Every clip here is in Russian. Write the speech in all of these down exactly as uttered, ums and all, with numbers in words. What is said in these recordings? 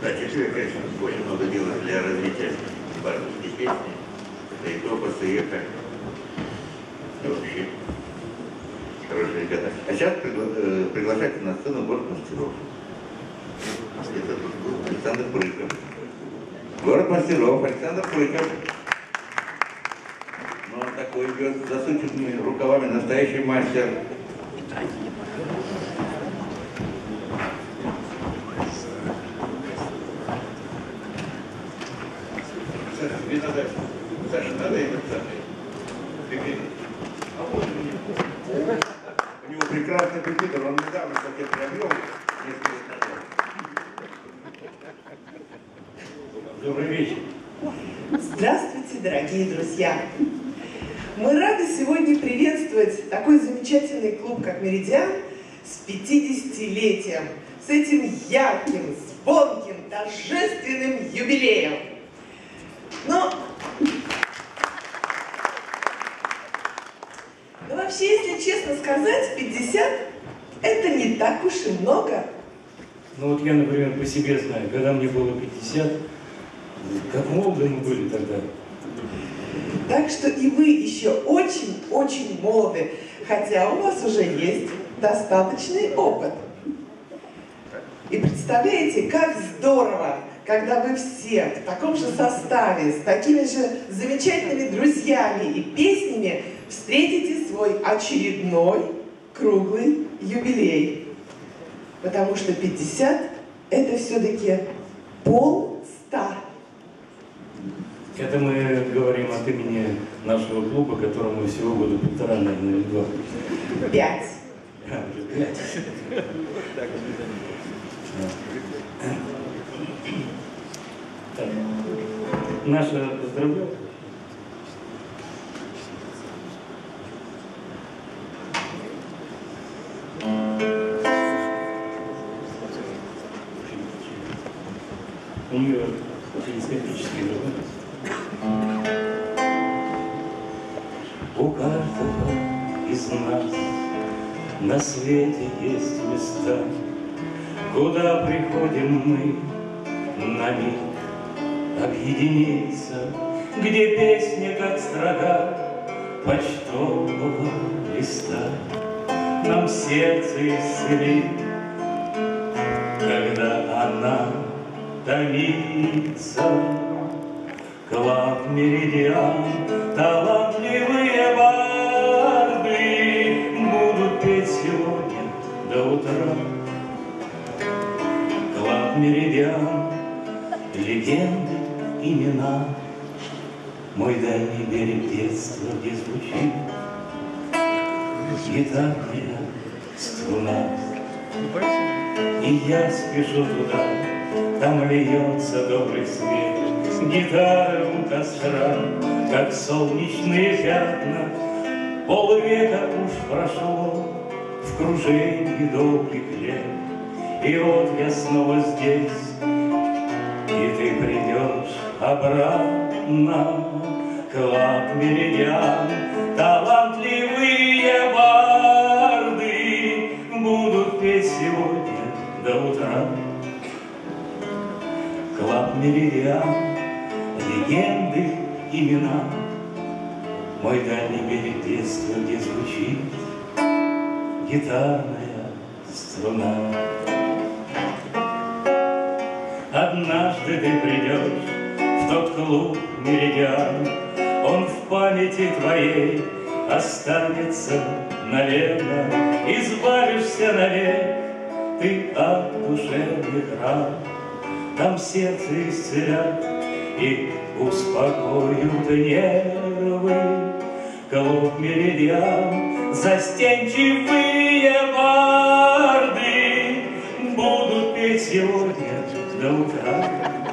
Да, теперь, конечно, очень много делают для развития барышской песни, да и топоса, и это вообще хорошие ребята. А сейчас пригла э, приглашается на сцену город мастеров. Это тут был Александр Прыков. Город мастеров, Александр Прыков. Ну, он такой идет с засученными рукавами, настоящий мастер. Не надо, Саша, надо этот самый. А вот у него. У него прекрасный компьютер, он недавно, кстати, приобрел несколько лет назад. Добрый вечер. Здравствуйте, дорогие друзья! Мы рады сегодня приветствовать такой замечательный клуб, как «Меридиан», с пятидесятилетием, с этим ярким, звонким, торжественным юбилеем. Но, но вообще, если честно сказать, пятьдесят – это не так уж и много. Ну вот я, например, по себе знаю, когда мне было пятьдесят, как молоды мы были тогда. Так что и вы еще очень-очень молоды, хотя у вас уже есть достаточный опыт. И представляете, как здорово, когда вы все в таком же составе, с такими же замечательными друзьями и песнями встретите свой очередной круглый юбилей. Потому что пятьдесят – это все-таки полста. Это мы говорим от имени нашего клуба, которому всего года полтора, наверное, или два. Пять. А, уже пять. Так. Наша поздравление. У нее телескопический живот. У каждого из нас на свете есть места, куда приходим мы на миг объединиться, где песня, как строка почтового листа, нам сердце исцелит, когда она томится. Клаб «Меридиан», талантливые барды будут петь сегодня до утра. Клаб «Меридиан», легенды, имена, мой дальний берег детства, где звучит гитарная струна. И я спешу туда, там льется добрый свет, гитары у костра, как солнечные пятна. Полвека уж прошло в кружении долгих лет, и вот я снова здесь, и ты придешь обратно. Клаб «Меридиан», талантливые барды будут петь сегодня до утра. Клаб «Меридиан», легенды, имена, мой дальний берег детства, где звучит гитарная струна. Однажды ты придешь в тот клуб «Меридиан», он в памяти твоей останется навечно. Избавишься навек ты от душевных ран, там сердце исцелят и успокоят нервы. Клуб «Меридиан», застенчивые барды будут петь сегодня до утра.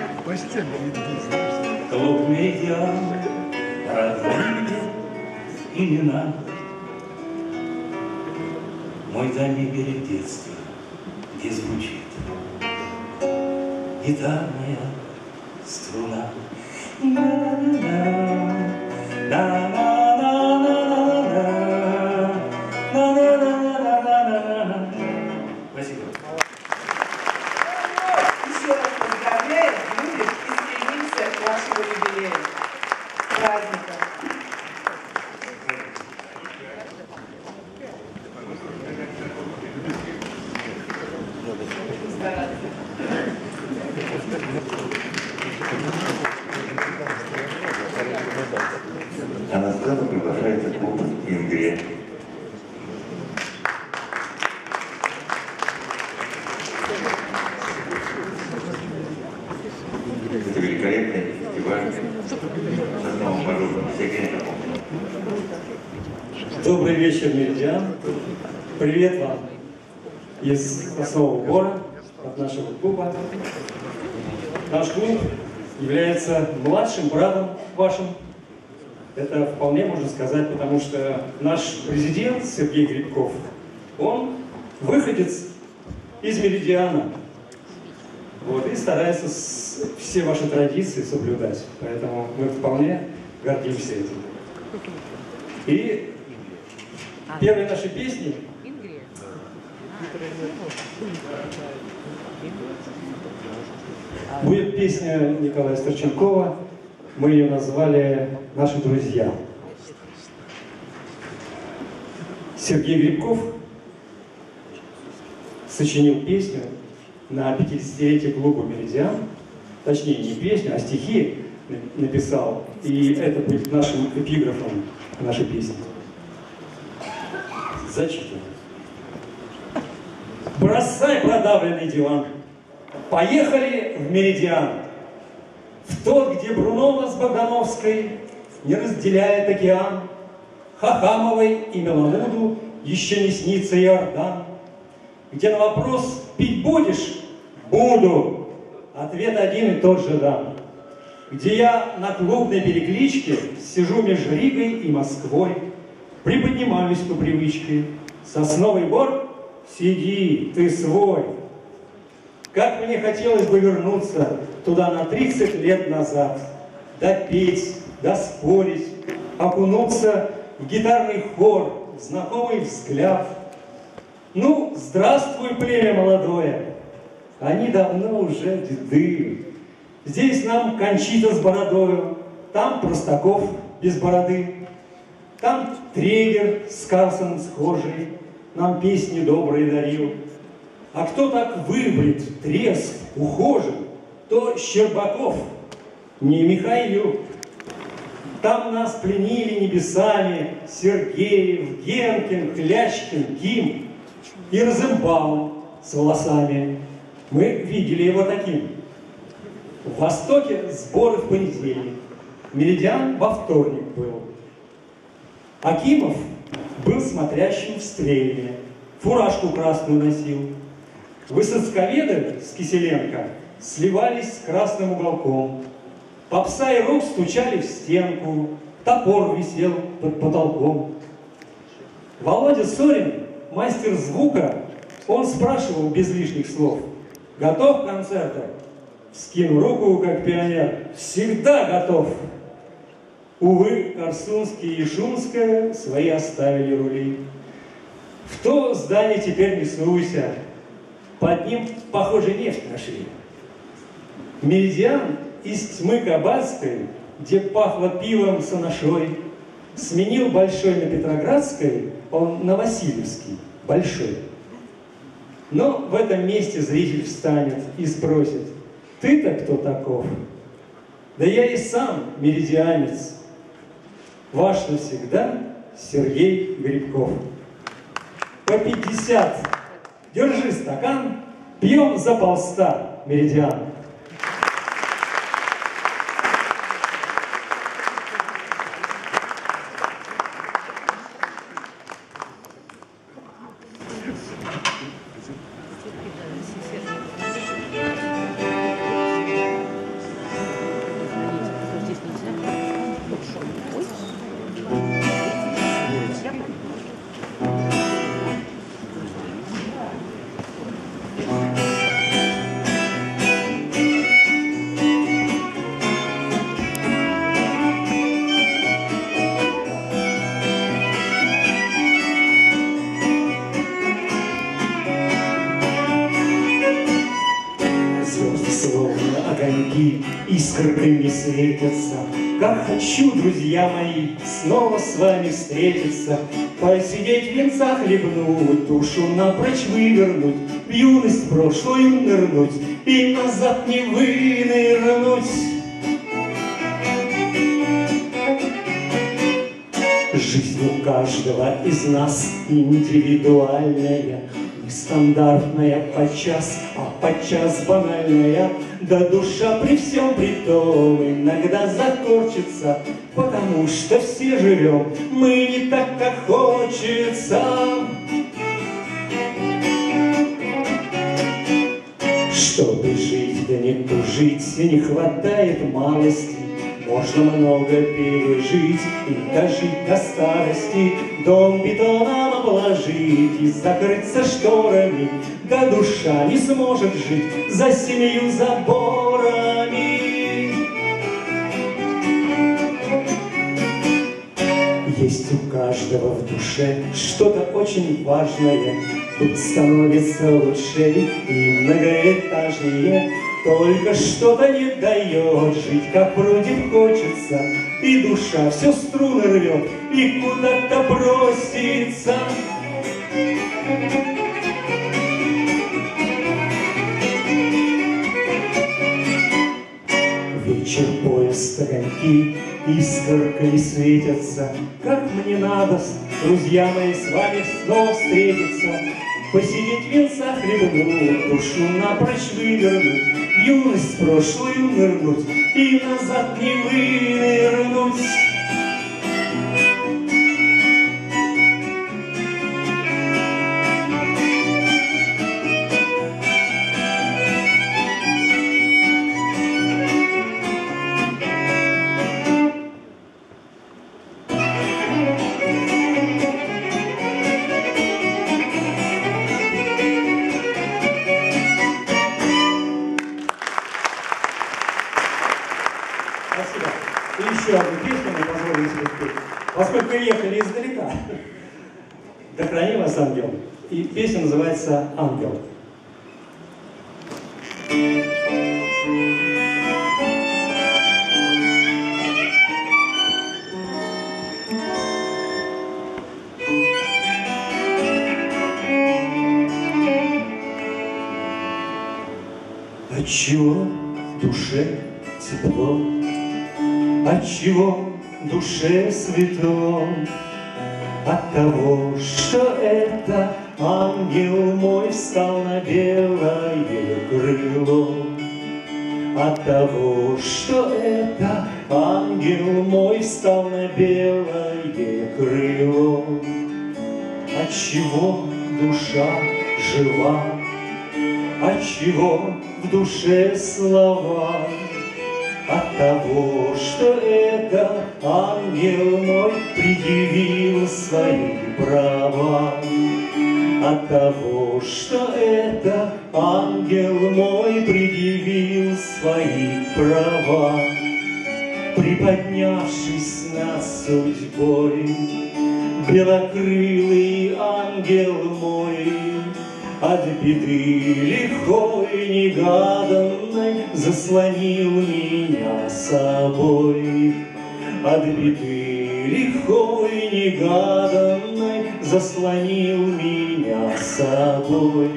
Клуб «Меридиан», родные имена, мой дальний берег детства, где звучит гитарная струна. Еще раз поздравляю. Добрый вечер, Меридиан. Привет вам из Красного Бора, от нашего клуба. Наш клуб является младшим братом вашим. Это вполне можно сказать, потому что наш президент Сергей Грибков, он выходец из Меридиана. Вот, и старается с, все ваши традиции соблюдать. Поэтому мы вполне гордимся этим. И первые наши песни будет песня Николая Старченкова. Мы ее назвали «Наши друзья». Сергей Грибков сочинил песню на пятидесятилетие клуба «Меридиан». Точнее, не песню, а стихи написал. И это будет нашим эпиграфом нашей песни. Зачитываю. Бросай продавленный диван. Поехали в Меридиан. В тот, где Брунова с Богдановской не разделяет океан. Хахамовой и Меламуду еще не снится Иордан. Где на вопрос «Пить будешь?» «Буду». Ответ один и тот же дам. Где я на клубной перекличке сижу между Ригой и Москвой, приподнимаюсь по привычке. Сосновый бор, сиди, ты свой. Как мне хотелось бы вернуться туда на тридцать лет назад, допеть, доспорить, окунуться в гитарный хор, в знакомый взгляд. Ну, здравствуй, племя молодое, они давно уже деды. Здесь нам Кончита с бородою, там Простаков без бороды, там Трегер с Карлсоном схожий, нам песни добрые дарил. А кто так выбрит, трезв, ухожен, то Щербаков, не Михаил. Там нас пленили небесами Сергеев, Генкин, Клячкин, Ким и Розенбаум с волосами. Мы видели его таким. В Востоке сборы в понедельник, Меридиан во вторник был. Акимов был смотрящим в Стрельне, фуражку красную носил. Высоцковеды с Киселенко сливались с красным уголком. Попса и Рок стучали в стенку, топор висел под потолком. Володя Сорин, мастер звука, он спрашивал без лишних слов: «Готов к концерту?» Скинул руку, как пионер: «Всегда готов!» Увы, Корсунский и Шумская свои оставили рули. В то здание теперь не суйся, под ним, похоже, нефть нашли. Меридиан из тьмы кабацкой, где пахло пивом с анашой, сменил большой на Петроградской, он на Васильевский, большой. Но в этом месте зритель встанет и спросит: «Ты-то кто таков?» Да я и сам меридианец. Ваш навсегда Сергей Грибков. По пятьдесят. Держи стакан, пьем за полста, Меридиан. Искорками светятся, как хочу, друзья мои, снова с вами встретиться, посидеть в венцах, хлебнуть, душу напрочь вывернуть, в юность прошлую нырнуть и назад не вынырнуть. Жизнь у каждого из нас индивидуальная, Нестандартная подчас, а подчас банальная, да душа при всем при том иногда закорчится, потому что все живем мы не так, как хочется. Чтобы жить, да не тужить, не хватает малости. Можно много пережить и дожить до старости, дом бетоном обложить и закрыться шторами, да душа не сможет жить за семью заборами. Есть у каждого в душе что-то очень важное, тут становится лучше и многоэтажнее. Только что-то не дает жить, как вроде хочется, и душа все струны рвет и куда-то бросится. Вечер, поезд, огоньки искоркой светятся. Как мне надо, друзья мои, с вами снова встретиться, посидеть венца хлебнуть, душу напрочь вывернуть, в юность прошлую нырнуть и назад не вынырнуть. Спасибо. И еще одну песню мы позволим себе спеть. Поскольку ехали издалека, да храни вас ангел. И песня называется «Ангел». Отчего в душе тепло, отчего в душе светло? От того, что это ангел мой встал на белое крыло. От того, что это ангел мой встал на белое крыло. Отчего душа жива, отчего в душе слова? От того, что это ангел мой предъявил свои права. От того, что это ангел мой предъявил свои права. Приподнявшись над судьбой, белокрылый ангел мой от беды лихой негаданной заслонил меня собой. От беды лихой негаданной заслонил меня собой.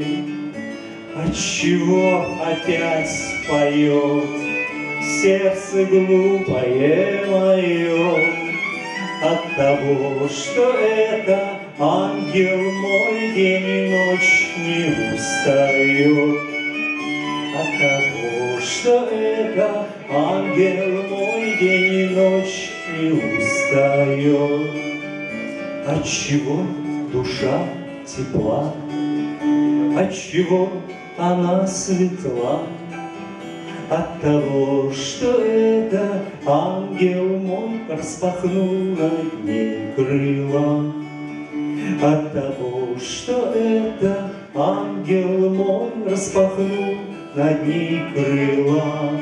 Отчего опять поет сердце глупое мое? От того, что это ангел мой день и ночь не устает. От того, что это ангел мой день и ночь не устает. Отчего душа тепла, отчего она светла? От того, что это ангел мой распахнул над ней крыла. От того, что это ангел мой распахнул над ней крыла.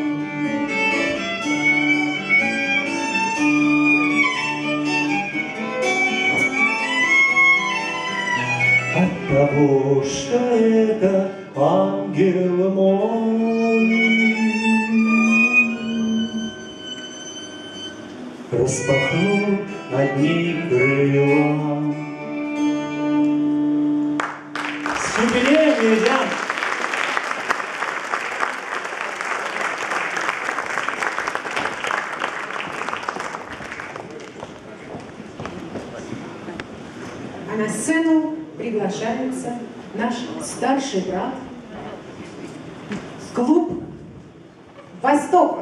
От того, что это ангел мой распахнул над ней крыла. С юбилеем, друзья! А на сцену приглашаются наш старший брат, клуб «Восток».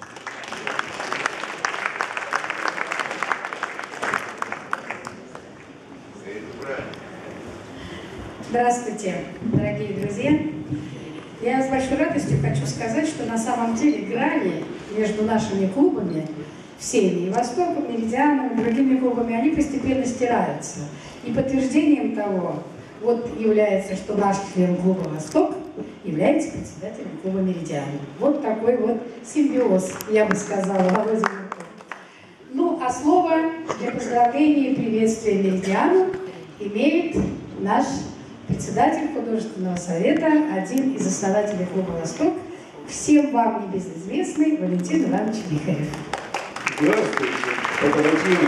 Здравствуйте, дорогие друзья. Я с большой радостью хочу сказать, что на самом деле грани между нашими клубами, всеми, и Востоком, Меридианом, и другими клубами, они постепенно стираются. И подтверждением того вот является, что наш член клуба «Восток» является председателем клуба «Меридиан». Вот такой вот симбиоз, я бы сказала, Володя. Ну, а слово для поздравления и приветствия «Меридиану» имеет наш председатель художественного совета, один из основателей клуба «Восток», всем вам небезызвестный Валентин Иванович Вихарев. Здравствуйте, побратимы.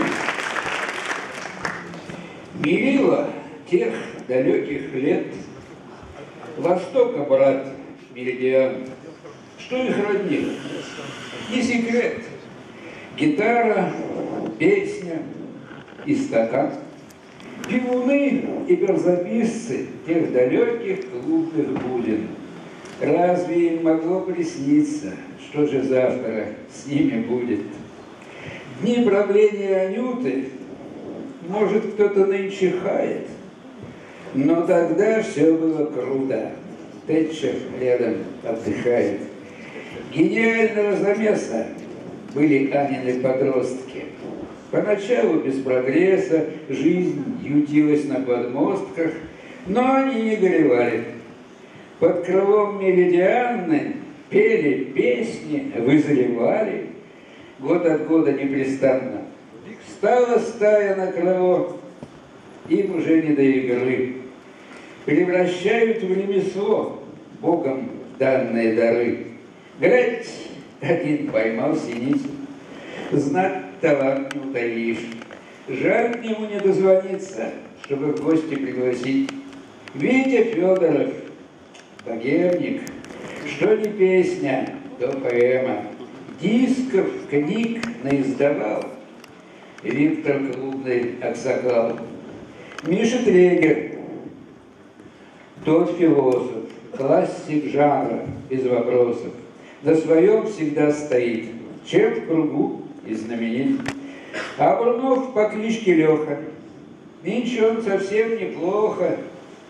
Мерила тех далеких лет, Востока, брат Меридиан, что их роднит? Не секрет. Гитара, песня и стакан. Пивуны и перзаписцы тех далеких клубных буден. Разве им могло присниться, что же завтра с ними будет? Дни правления Анюты, может, кто-то нынче хает, но тогда все было круто. Тэтчер рядом отдыхает. Гениального замеса были Анины подростки. Поначалу без прогресса жизнь ютилась на подмостках, но они не горевали. Под крылом Меридианны пели песни, вызревали, год от года непрестанно. Встала стая на крыло, им уже не до игры. Превращают в ремесло Богом данные дары. Глядь, один поймал синицу, знак талант не утаишь. Жаль к нему не дозвониться, чтобы в гости пригласить. Витя Федоров, богемник, что не песня, то поэма. Дисков, книг наиздавал Виктор Клубный Аксакал. Миша Трегер, тот философ, классик жанра, без вопросов. На своем всегда стоит, чем в кругу и знаменит. А Брунов по кличке Леха, нынче он совсем неплохо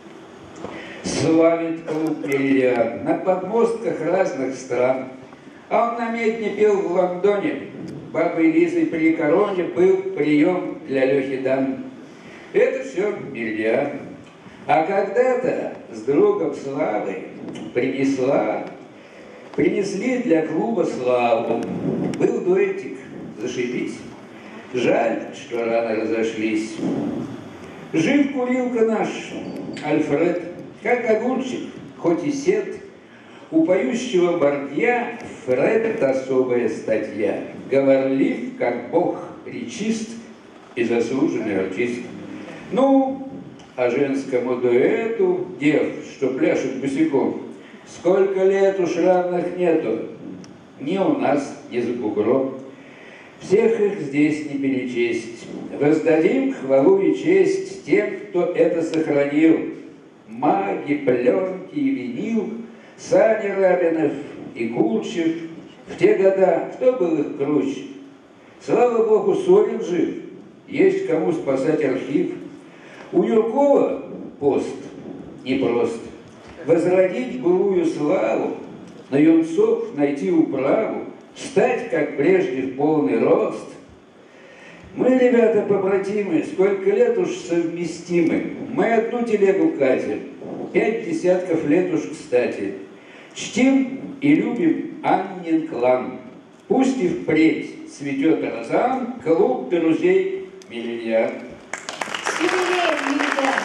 славит клуб Меридиан на подмостках разных стран. А он на медне пел в Лондоне, бабой Лизой при короне был прием для Лехи дан. Это все Меридиан. А когда-то с другом Славой принесла, принесли для клуба славу. Был дуэтик, зашибись. Жаль, что рано разошлись. Жив курилка наш, Альфред, как огурчик, хоть и сед. У поющего бардья Фред особая статья. Говорлив, как бог, речист и заслуженный артист. Ну, а женскому дуэту дев, что пляшут босиком, сколько лет уж равных нету, ни у нас, ни за бугром. Всех их здесь не перечесть. Воздадим хвалу и честь тем, кто это сохранил. Маги, пленки и винил, Саня Рабинов и Кулчев. В те года кто был их круче? Слава Богу, Сорин жив, есть кому спасать архив. У Юркова пост непрост. Возродить былую славу, на юнцов найти управу, встать, как прежде, в полный рост. Мы, ребята, побратимы, сколько лет уж совместимы. Мы одну телегу катим, пять десятков лет уж кстати. Чтим и любим Аннин клан. Пусть и впредь цветет розан, клуб друзей Меридиан. С юбилеем, Меридиан!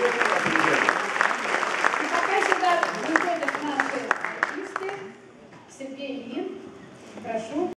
И пока сюда выходят наши артисты, Сергей Ильин, прошу.